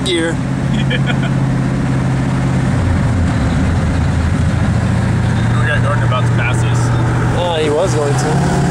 gear. Gordon about to pass us. He was going to.